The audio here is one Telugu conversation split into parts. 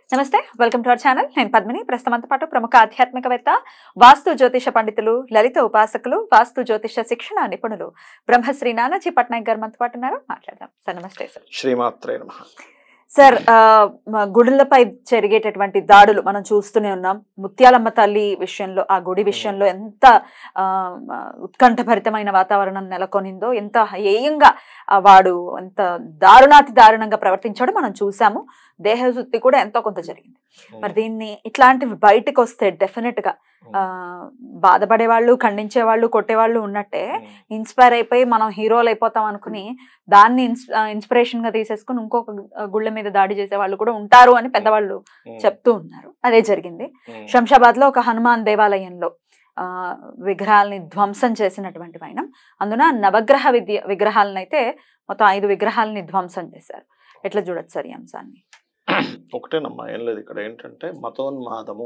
నమస్తే, వెల్కమ్ టు అవర్ ఛానల్. నేను పద్మిని. ప్రస్తుతంతో పాటు ప్రముఖ ఆధ్యాత్మికవేత్త, వాస్తు జ్యోతిష పండితులు, లలిత ఉపాసకులు, వాస్తు జ్యోతిష శిక్షణ నిపుణులు బ్రహ్మశ్రీ నానాజీ పట్నాయక్ గారు మనతో పాటు ఉన్నారు. మాట్లాడదాం. సార్ నమస్తే. సార్ శ్రీమాత్రే నమః. సార్, గుడులపై జరిగేటటువంటి దాడులు మనం చూస్తూనే ఉన్నాం. ముత్యాలమ్మ తల్లి విషయంలో, ఆ గుడి విషయంలో ఎంత ఉత్కంఠభరితమైన వాతావరణం నెలకొనిందో, ఎంత హేయంగా వాడు ఎంత దారుణాతి దారుణంగా ప్రవర్తించాడో మనం చూసాము. దేహశుద్ధి కూడా ఎంతో కొంత జరిగింది. మరి దీన్ని ఇట్లాంటివి బయటకు వస్తే డెఫినెట్ గా బాధపడే వాళ్ళు, ఖండించే వాళ్ళు, కొట్టేవాళ్ళు ఉన్నట్టే ఇన్స్పైర్ అయిపోయి మనం హీరోలు అయిపోతాం అనుకుని దాన్ని ఇన్స్పిరేషన్ గా తీసేసుకుని ఇంకొక గుళ్ళ మీద దాడి చేసే వాళ్ళు కూడా ఉంటారు అని పెద్దవాళ్ళు చెప్తూ ఉన్నారు. అదే జరిగింది. శంషాబాద్ లో ఒక హనుమాన్ దేవాలయంలో విగ్రహాలని ధ్వంసం చేసినటువంటి వైనం. అందున నవగ్రహ విగ్రహాలను అయితే మొత్తం 5 విగ్రహాలని ధ్వంసం చేశారు. ఎట్లా చూడొచ్చు సార్ ఈ అంశాన్ని? ఒకటేనమ్మా, ఏం లేదు. ఇక్కడ ఏంటంటే మతోన్మాదము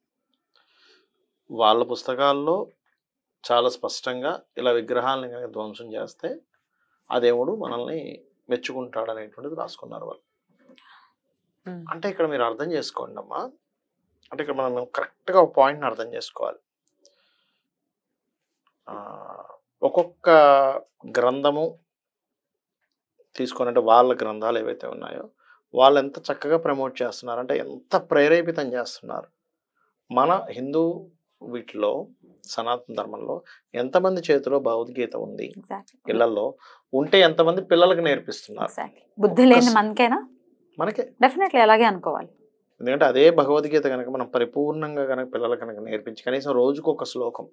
వాళ్ళ పుస్తకాల్లో చాలా స్పష్టంగా ఇలా విగ్రహాలని కనుక ధ్వంసం చేస్తే ఆ దేవుడు మనల్ని మెచ్చుకుంటాడు అనేటువంటిది రాసుకున్నారు వాళ్ళు. అంటే ఇక్కడ మీరు అర్థం చేసుకోండి అమ్మా, అంటే ఇక్కడ మనం కరెక్ట్గా ఒక పాయింట్ని అర్థం చేసుకోవాలి. ఒక్కొక్క గ్రంథము తీసుకొని, అంటే వాళ్ళ గ్రంథాలు ఏవైతే ఉన్నాయో వాళ్ళు ఎంత చక్కగా ప్రమోట్ చేస్తున్నారు, అంటే ఎంత ప్రేరేపితం చేస్తున్నారు. మన హిందూ వీటిలో, సనాతన ధర్మంలో ఎంతమంది చేతిలో భగవద్గీత ఉంది, ఇళ్లలో ఉంటే ఎంతమంది పిల్లలకు నేర్పిస్తున్నారు. బుద్ధి లేని మనకేనా? మనకే డెఫినెట్లీ అలాగే అనుకోవాలి. ఎందుకంటే అదే భగవద్గీత కనుక మనం పరిపూర్ణంగా కనుక పిల్లలకు కనుక నేర్పించి కనీసం రోజుకు ఒక శ్లోకం,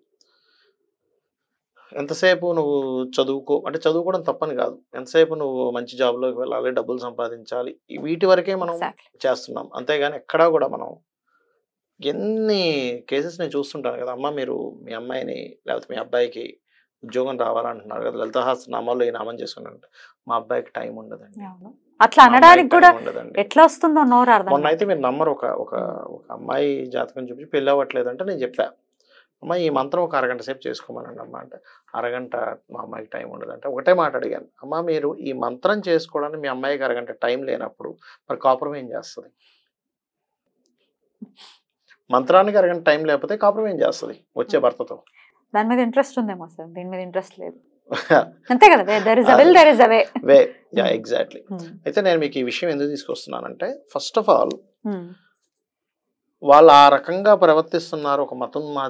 ఎంతసేపు నువ్వు చదువుకో అంటే చదువుకోవడం తప్పని కాదు, ఎంతసేపు నువ్వు మంచి జాబ్లోకి వెళ్ళాలి, డబ్బులు సంపాదించాలి, వీటి వరకే మనం చేస్తున్నాం. అంతేగాని ఎక్కడా కూడా మనం ఎన్ని కేసెస్ నేను చూస్తుంటాను కదా అమ్మ, మీరు మీ అమ్మాయిని లేకపోతే మీ అబ్బాయికి ఉద్యోగం రావాలంటున్నారు కదా, లలితాహాస నామాల్లో ఈ నామం చేసుకున్నారంటే మా అబ్బాయికి టైం ఉండదండి. అట్లా అనడానికి కూడా ఎట్లా వస్తుందో నోరు అర్థం. మొన్న అయితే మీరు నమ్మరు, ఒక అమ్మాయి జాతకం చూపించి పెళ్ళి అవ్వట్లేదంటే నేను చెప్పా, అమ్మ ఈ మంత్రం ఒక అరగంట సేపు చేసుకోమనండి అమ్మ అంటే, అరగంట మా అమ్మాయికి టైం ఉండదంటే ఒకటే మాట అడిగాను, అమ్మ మీరు ఈ మంత్రం చేసుకోవడానికి మీ అమ్మాయికి అరగంట టైం లేనప్పుడు మరి కాపురం ఏం చేస్తుంది? మంత్రానికి అరగంట టైం లేకపోతే కాపురం ఏం చేస్తుంది వచ్చే భర్తతో? దాని మీద ఇంట్రెస్ట్ ఉందేమో సార్, దీని మీద ఇంట్రెస్ట్ లేదు. అంతే కదా, there is a will, there is a way. Yeah, exactly. అయితే నేను మీకు ఈ విషయం ఎందుకు తీసుకొస్తున్నానంటే, ఫస్ట్ ఆఫ్ ఆల్ వాళ్ళు ఆ రకంగా ప్రవర్తిస్తున్నారు, ఒక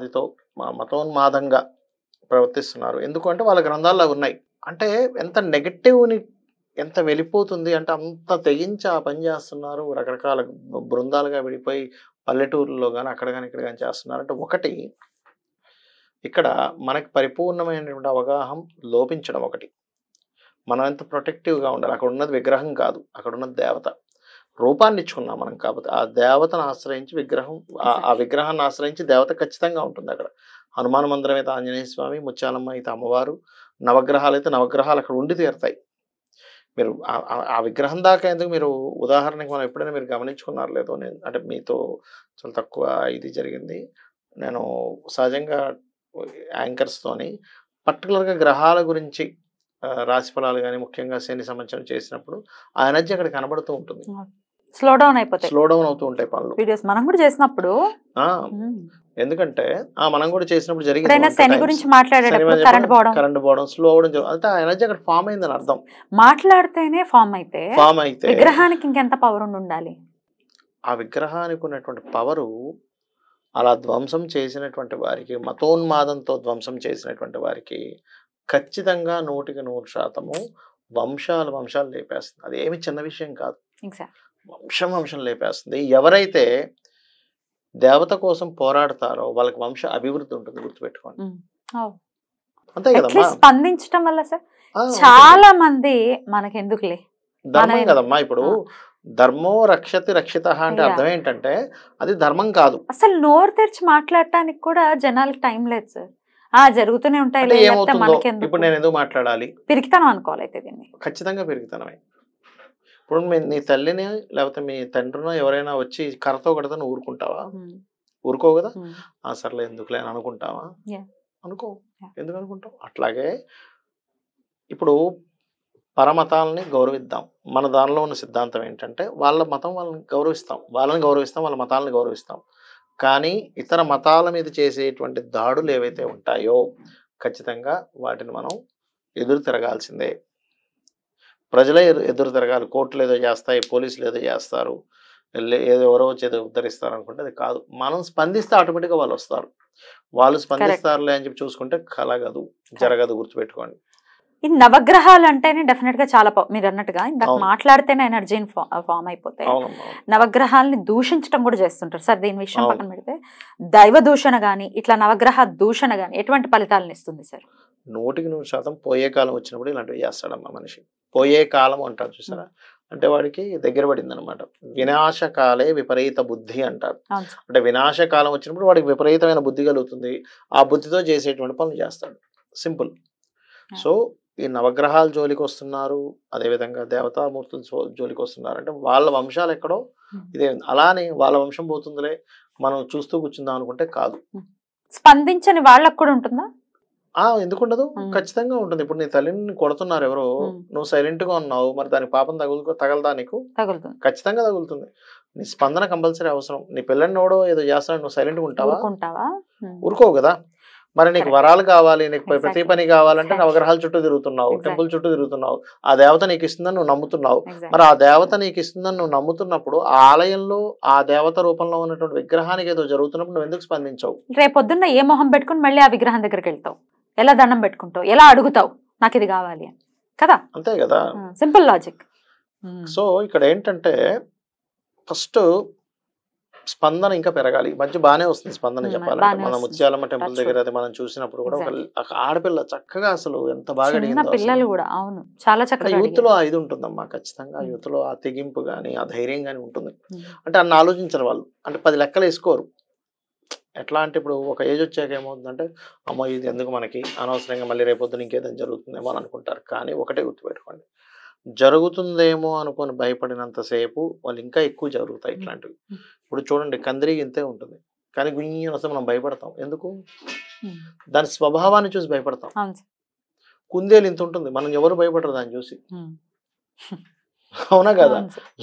మతోన్మాదంగా ప్రవర్తిస్తున్నారు. ఎందుకంటే వాళ్ళ గ్రంథాల్లో ఉన్నాయి. అంటే ఎంత నెగటివ్ని ఎంత వెళ్ళిపోతుంది అంటే అంత తెగించి ఆ పని చేస్తున్నారు. రకరకాల బృందాలుగా విడిపోయి పల్లెటూరులో కానీ అక్కడ కానీ ఇక్కడ కానీ చేస్తున్నారు. అంటే ఒకటి, ఇక్కడ మనకి పరిపూర్ణమైనటువంటి అవగాహన లోపించడం ఒకటి. మనం ఎంత ప్రొటెక్టివ్గా ఉండాలి. అక్కడ ఉన్నది విగ్రహం కాదు, అక్కడ ఉన్నది దేవత. రూపాన్ని ఇచ్చుకున్నాం మనం, కాబట్టి ఆ దేవతను ఆశ్రయించి ఆ విగ్రహాన్ని ఆశ్రయించి దేవత ఖచ్చితంగా ఉంటుంది అక్కడ. హనుమాన్ మందిరం అయితే ఆంజనేయ స్వామి, ముత్యాలమ్మ అయితే అమ్మవారు, నవగ్రహాలు అయితే నవగ్రహాలు అక్కడ ఉండి తీరుతాయి. మీరు ఆ విగ్రహం దాకా ఎందుకు, మీరు ఉదాహరణకి మనం ఎప్పుడైనా మీరు గమనించుకున్నారు లేదో, నేను అంటే మీతో చాలా తక్కువ ఇది జరిగింది. నేను సహజంగా యాంకర్స్తోని పర్టికులర్గా గ్రహాల గురించి రాశి ఫలాలు కానీ ముఖ్యంగా శని సంవత్సరం చేసినప్పుడు ఆ ఎనర్జీ అక్కడ కనబడుతూ ఉంటుంది. స్లో డౌన్ అవుతూ ఉంటాయి పనులు. మనం కూడా చేసినప్పుడు, ఎందుకంటే మనం కూడా చేసినప్పుడు జరిగింది కరెంట్ పోవడం, స్లో అవడం, అంటే ఆ ఎనర్జీ అక్కడ ఫామ్ అయిందని అర్థం. మాట్లాడితేనే ఫామ్ అయితే విగ్రహానికి ఇంకెంత పవర్ ఉండాలి? ఆ విగ్రహానికి ఉన్నటువంటి పవరు అలా ధ్వంసం చేసినటువంటి వారికి, మతోన్మాదంతో ధ్వంసం చేసినటువంటి వారికి ఖచ్చితంగా 100% వంశాలు లేపేస్తుంది. అది ఏమి చిన్న విషయం కాదు, వంశం లేపేస్తుంది. ఎవరైతే దేవత కోసం పోరాడతారో వాళ్ళకి వంశ అభివృద్ధి ఉంటుంది, గుర్తుపెట్టుకోండి. అంతే కదమ్మా. స్పందించడం వల్ల సార్ చాలా మంది మనకెందుకులే ధర్మం కదమ్మా. ఇప్పుడు ధర్మో రక్షతి రక్షిత అంటే అర్థం ఏంటంటే అది ధర్మం కాదు. అసలు నోరు తెరిచి మాట్లాడటానికి కూడా జనాలకు టైం లేదు సార్. జరుగుతూనే ఉంటాయి. ఇప్పుడు నేను ఎందుకు మాట్లాడాలి? పిరికితనం అనుకోవాలి అయితే దీన్ని. ఖచ్చితంగా పిరికితనమే. ఇప్పుడు నీ తల్లిని లేకపోతే మీ తండ్రినో ఎవరైనా వచ్చి కర్రతో కొడితే నువ్వు ఊరుకుంటావా? ఊరుకోవు కదా. సర్లే ఎందుకులే అని అనుకుంటావా? అనుకో. ఎందుకు అనుకుంటావు? అట్లాగే ఇప్పుడు పరమతాలని గౌరవిద్దాం. మన దానిలో ఉన్న సిద్ధాంతం ఏంటంటే వాళ్ళ మతం వాళ్ళని గౌరవిస్తాం, వాళ్ళ మతాలను గౌరవిస్తాం. కానీ ఇతర మతాల మీద చేసేటువంటి దాడులు ఏవైతే ఉంటాయో ఖచ్చితంగా వాటిని మనం ఎదురు తిరగాల్సిందే. ప్రజలే ఎదురు తిరగాలి. కోర్టులు ఏదో చేస్తాయి, పోలీసులు ఏదో చేస్తారు, ఏదో ఎవరో వచ్చి ఏదో ఉద్ధరిస్తారు అనుకుంటే అది కాదు. మనం స్పందిస్తే ఆటోమేటిక్గా వాళ్ళు వస్తారు. వాళ్ళు స్పందిస్తారులే అని చెప్పి చూసుకుంటే కలగదు, జరగదు, గుర్తుపెట్టుకోండి. ఈ నవగ్రహాలు అంటేనే డెఫినెట్ గా చాలా మీరు అన్నట్టుగా ఇందాక మాట్లాడితేనే ఎనర్జీని ఫామ్ అయిపోతాయి. నవగ్రహాలని దూషించడం కూడా చేస్తుంటారు సార్. దీని విషయం పక్కన పెడితే దైవ దూషణ గాని ఇట్లా నవగ్రహ దూషణ గాని ఎటువంటి ఫలితాలను ఇస్తుంది సార్? 100% పోయే కాలం వచ్చినప్పుడు ఇలాంటివి చేస్తాడమ్మా మనిషి. పోయే కాలం అంటారు చూసారా, అంటే వాడికి దగ్గర పడింది అనమాట. వినాశకాలే విపరీత బుద్ధి అంటారు. అంటే వినాశకాలం వచ్చినప్పుడు వాడికి విపరీతమైన బుద్ధి కలుగుతుంది. ఆ బుద్ధితో చేసేటువంటి పనులు చేస్తాడు. సింపుల్. సో ఈ నవగ్రహాల జోలికి వస్తున్నారు, అదేవిధంగా దేవతామూర్తుల జోలికి వస్తున్నారు అంటే వాళ్ళ వంశాలు ఎక్కడో ఇదే. అలానే వాళ్ళ వంశం పోతుందిలే మనం చూస్తూ కూర్చుందాం అనుకుంటే కాదు. స్పందించని వాళ్ళకు కూడా ఉంటుందా? ఎందుకుండదు, ఖచ్చితంగా ఉంటుంది. ఇప్పుడు నీ తల్లిని కొడుతున్నారు ఎవరో, నువ్వు సైలెంట్ గా ఉన్నావు, మరి దాని పాపం తగలదా నీకు? ఖచ్చితంగా తగులుతుంది. నీ స్పందన కంపల్సరీ అవసరం. నీ పిల్లని ఎవడో ఏదో చేస్తాడు, నువ్వు సైలెంట్ గా ఉంటావా? ఊరుకోవు కదా. మరి నీకు వరాలు కావాలి, నీకు ప్రతి పని కావాలంటే నవగ్రహాల చుట్టూ తిరుగుతున్నావు, టెంపుల్ చుట్టూ తిరుగుతున్నావు, ఆ దేవత నీకు ఇస్తుందని నువ్వు నమ్ముతున్నావు. మరి ఆ దేవత నీకు ఇస్తుందని నువ్వు నమ్ముతున్నప్పుడు ఆ ఆలయంలో ఆ దేవత రూపంలో ఉన్నటువంటి విగ్రహానికి ఏదో జరుగుతున్నప్పుడు నువ్వు ఎందుకు స్పందించావు? రేపొద్దున్న ఏ మొహం పెట్టుకుని మళ్ళీ ఆ విగ్రహం దగ్గరికి వెళ్తావు, ఎలా దండం పెట్టుకుంటావు, ఎలా అడుగుతావు నాకు ఇది కావాలి అని కదా? అంతే కదా, సింపుల్ లాజిక్. సో ఇక్కడ ఏంటంటే ఫస్ట్ స్పందన ఇంకా పెరగాలి. మధ్య బాగానే వస్తుంది స్పందన చెప్పాలంటే. మన ముత్యాలమ్మ టెంపుల్ దగ్గర అది మనం చూసినప్పుడు కూడా ఒక ఆడపిల్ల చక్కగా అసలు ఎంత బాగా యూత్ లో ఇది ఉంటుందమ్మా. ఖచ్చితంగా యూత్ లో ఆ తెగింపు గానీ ఆ ధైర్యం గానీ ఉంటుంది. అంటే అన్న ఆలోచించరు వాళ్ళు, అంటే 10 లెక్కలు వేసుకోరు. ఎట్లా అంటే ఇప్పుడు ఒక ఏజ్ వచ్చాక ఏమవుతుందంటే అమ్మో ఇది ఎందుకు మనకి, అనవసరంగా మళ్ళీ రేపొద్దున ఇంకేదైనా జరుగుతుందేమో అని అనుకుంటారు. కానీ ఒకటే గుర్తుపెట్టుకోండి, జరుగుతుందేమో అనుకొని భయపడినంతసేపు వాళ్ళు ఇంకా ఎక్కువ జరుగుతాయి ఇట్లాంటివి. ఇప్పుడు చూడండి, కందిరి ఇంతే ఉంటుంది కానీ గుయ్యని వస్తే మనం భయపడతాం. ఎందుకు? దాని స్వభావాన్ని చూసి భయపడతాం. కుందేలు ఇంత ఉంటుంది, మనం ఎవరు భయపడరు దాన్ని చూసి. అవునా కదా?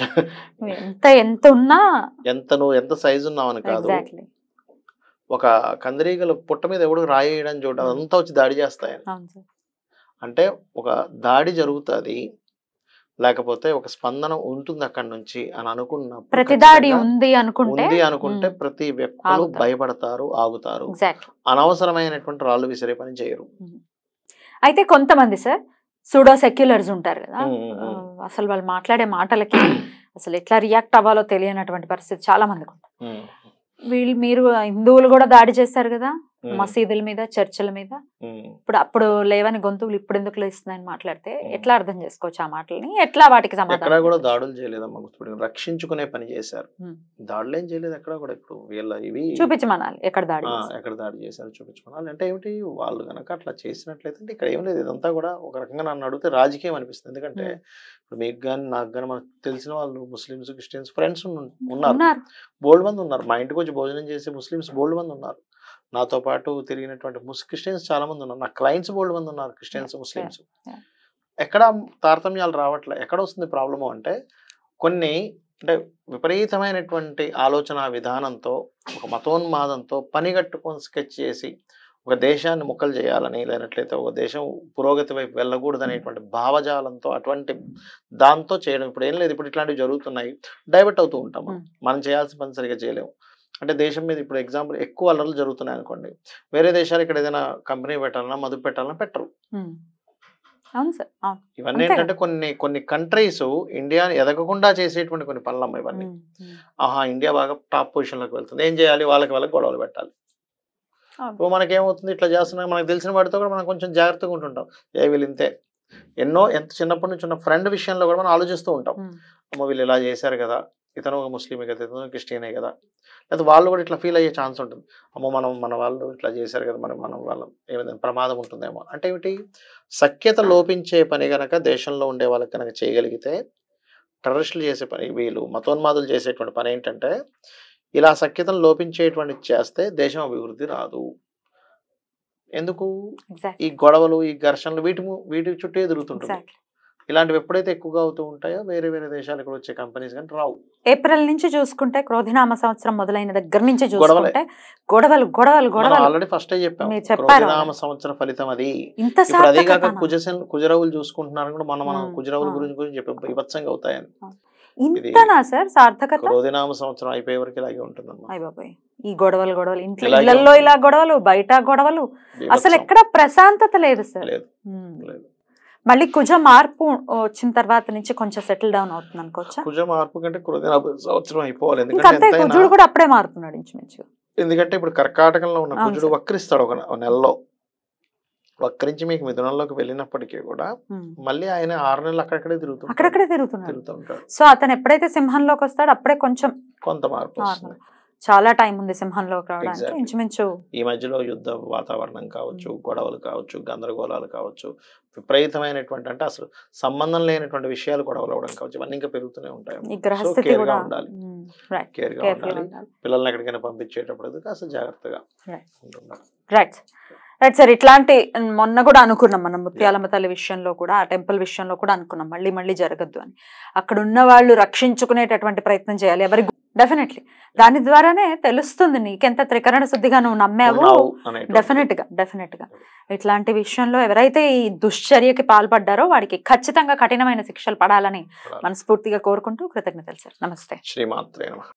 నువ్వు ఎంత సైజు ఉన్నావని కాదు, ఒక కందిరీగల పుట్ట మీద ఎవడు రాయేయడం చూడడం అదంతా వచ్చి దాడి చేస్తాయని. అంటే ఒక దాడి జరుగుతుంది, లేకపోతే ఒక స్పందన ఉంటుంది అక్కడి నుంచి అని అనుకున్న ప్రతిదాడి ఉంది అనుకుంటే ప్రతి వ్యక్తులు భయపడతారు, ఆగుతారు. అనవసరమైనటువంటి రాళ్ళు విసిరే పని చేయరు. అయితే కొంతమంది సార్ సూడో సెక్యులర్స్ ఉంటారు కదా, అసలు వాళ్ళు మాట్లాడే మాటలకి అసలు ఎట్లా రియాక్ట్ అవ్వాలో తెలియనటువంటి పరిస్థితి చాలా మందికి ఉంటుంది. మీరు హిందువులు కూడా దాడి చేశారు కదా మసీదుల మీద, చర్చిల మీద. అప్పుడు లేవని గొంతువులు ఇప్పుడు ఎందుకు లేస్తున్నాయని మాట్లాడితే ఎట్లా అర్థం చేసుకోవచ్చు ఆ మాటలని? ఎట్లా వాటికి సమాధానం? కూడా దాడులు చేయలేదమ్మా, రక్షించుకునే పని చేశారు. దాడులు ఏం చేయలేదు ఎక్కడ కూడా. ఇప్పుడు వీళ్ళ ఇవి చూపించమనాలి, ఎక్కడ దాడి చేశారు చూపించమనాలి. అంటే ఏమిటి, వాళ్ళు కనుక అట్లా చేసినట్లయితే ఇక్కడ ఏం లేదు. ఇదంతా కూడా ఒక రకంగా నన్ను అడిగితే రాజకీయం అనిపిస్తుంది. ఎందుకంటే ఇప్పుడు మీకు కానీ నాకు కానీ మనకు తెలిసిన వాళ్ళు ముస్లిమ్స్, క్రిస్టియన్స్ ఫ్రెండ్స్ ఉన్నారు, బోల్డ్ మంది ఉన్నారు. మా ఇంటికి వచ్చి భోజనం చేసే ముస్లిమ్స్ బోల్డ్ మంది ఉన్నారు. నాతో పాటు తిరిగినటువంటి క్రిస్టియన్స్ చాలా మంది ఉన్నారు. నా క్లయింట్స్ బోల్డ్ మంది ఉన్నారు, క్రిస్టియన్స్, ముస్లిమ్స్. ఎక్కడ తారతమ్యాలు రావట్లే. ఎక్కడ వస్తుంది ప్రాబ్లము అంటే కొన్ని అంటే విపరీతమైనటువంటి ఆలోచన విధానంతో, ఒక మతోన్మాదంతో పనిగట్టుకొని స్కెచ్ చేసి ఒక దేశాన్ని ముక్కలు చేయాలని, లేనట్లయితే ఒక దేశం పురోగతి వైపు వెళ్ళకూడదు అనేటువంటి భావజాలంతో అటువంటి దాంతో చేయడం. ఇప్పుడు ఏం లేదు, ఇప్పుడు ఇట్లాంటివి జరుగుతున్నాయి, డైవర్ట్ అవుతూ ఉంటాం. మనం చేయాల్సిన పని సరిగా చేయలేము. అంటే దేశం మీద ఇప్పుడు ఎగ్జాంపుల్ ఎక్కువ అల్లర్లు జరుగుతున్నాయి అనుకోండి, వేరే దేశాలు ఇక్కడ ఏదైనా కంపెనీ పెట్టాలన్నా, మదుపు పెట్టాలన్నా పెట్టరు. ఇవన్నీ ఏంటంటే కొన్ని కంట్రీస్ ఇండియాని ఎదగకుండా చేసేటువంటి కొన్ని పనులమ్మ ఇవన్నీ. ఇండియా బాగా టాప్ పొజిషన్ లోకి వెళ్తుంది, ఏం చేయాలి, వాళ్ళకి గొడవలు పెట్టాలి. ఇప్పుడు మనకేమవుతుంది, ఇట్లా చేస్తున్నా మనకు తెలిసిన వాటితో కూడా మనం కొంచెం జాగ్రత్తగా ఉంటుంటాం. వీళ్ళు ఇంతే. ఎంత చిన్నప్పటి నుంచి ఉన్న ఫ్రెండ్ విషయంలో కూడా మనం ఆలోచిస్తూ ఉంటాం, అమ్మ వీళ్ళు ఇలా చేశారు కదా, ఇతను ముస్లిమే కదా, ఇతను క్రిస్టియనే కదా, లేదా వాళ్ళు కూడా ఇట్లా ఫీల్ అయ్యే ఛాన్స్ ఉంటుంది. అమ్మో మన వాళ్ళు ఇట్లా చేశారు కదా, మనం వాళ్ళం ఏమైనా ప్రమాదం ఉంటుందేమో. అంటే ఏమిటి, సఖ్యత లోపించే పని కనుక దేశంలో ఉండే వాళ్ళకి కనుక చేయగలిగితే, టెర్రరిస్టులు చేసే పని, వీళ్ళు మతోన్మాదులు చేసేటువంటి పని ఏంటంటే ఇలా సఖ్యతను లోపించేటువంటి చేస్తే దేశం అభివృద్ధి రాదు. ఎందుకు? ఈ గొడవలు, ఈ ఘర్షణలు వీటి చుట్టూ తిరుగుతుంటుంది. ఇలాంటివి ఎప్పుడైతే ఎక్కువగా అవుతూ ఉంటాయో వేరే వేరే దేశాలకు వచ్చే కంపెనీస్ కానీ రావు. ఏప్రిల్ నుంచి చూసుకుంటే క్రోధినామ సంవత్సరం మొదలైన దగ్గర నుంచి చూసుకుంటే గొడవలు గొడవలు గొడవలు. ఆల్రెడీ ఫస్టే చెప్పాం, మీరు చెప్పారు క్రోధినామ సంవత్సర ఫలితం అది. ఇంత ఇప్పుడు అదే కాక కుజరవులు చూసుకుంటున్నారు కూడా, మనం కుజరవుల గురించి చెప్పాం, బీభత్సంగా అవుతాయని. ఇంతనా సార్ సార్థకత? క్రోధినామ సంవత్సరం అయిపోయే వరకు ఇలాగే ఉంటుందమ్మా. అయ్య బాబాయ్, ఈ గొడవలు గొడవలు ఇళ్లలో ఇలా గొడవలు, బయట గొడవలు, అసలు ఎక్కడ ప్రశాంతత లేదు సార్. మళ్ళీ కుజ మార్పు వచ్చిన తర్వాత నుంచి కొంచెం సెటిల్ డౌన్ అవుతుంది అనుకోవచ్చా? కుజ మార్పు కంటే క్రోధినామ సంవత్సరం అయిపోవాలి. కుజుడు కూడా అప్పుడే మారుతున్నాడు ఇంచుమించు. ఎందుకంటే ఇప్పుడు కర్కాటకంలో ఉన్న కుజుడు వక్రిస్తాడు ఒక నెలలో. వక్రించి మీకు మిథునంలోకి వెళ్ళినప్పటికీ కూడా మళ్ళీ ఆయన 6 నెలలు అక్కడక్కడే తిరుగుతుంటాడు. సో అతను ఎప్పుడైతే సింహంలోకి వస్తాడో అప్పుడే కొంత మార్పు వస్తుంది. చాలా టైం ఉంది సింహంలోకి రావడానికి ఇంచుమించు. ఈ మధ్యలో యుద్ధ వాతావరణం కావచ్చు, గొడవలు కావచ్చు, గందరగోళాలు కావచ్చు, విపరీతమైనటువంటి అంటే అసలు సంబంధం లేనటువంటి విషయాలు గొడవలు అవడం కావచ్చు, ఇవన్నీ ఇంకా పెరుగుతూనే ఉంటాయి. కేర్గా ఉండాలి. పిల్లల్ని ఎక్కడికైనా పంపించేటప్పుడు కాస్త జాగ్రత్తగా ఉండాలి. Right right sir. ఇట్లాంటి మొన్న కూడా అనుకున్నాం మనం ముత్యాలమ్మ తల్లి విషయంలో కూడా, ఆ టెంపుల్ విషయంలో కూడా అనుకున్నాం మళ్ళీ మళ్ళీ జరగద్దు అని. అక్కడ ఉన్న వాళ్ళు రక్షించుకునేటటువంటి ప్రయత్నం చేయాలి ఎవరి. డెఫినెట్లీ దాని ద్వారానే తెలుస్తుంది నీకెంత త్రికరణ శుద్ధిగా నువ్వు నమ్మావు. డెఫినెట్ గా ఇట్లాంటి విషయంలో ఎవరైతే ఈ దుశ్చర్యకి పాల్పడ్డారో వాడికి ఖచ్చితంగా కఠినమైన శిక్షలు పడాలని మనస్ఫూర్తిగా కోరుకుంటూ కృతజ్ఞతలు సార్. నమస్తే. శ్రీమాత్రే నమః.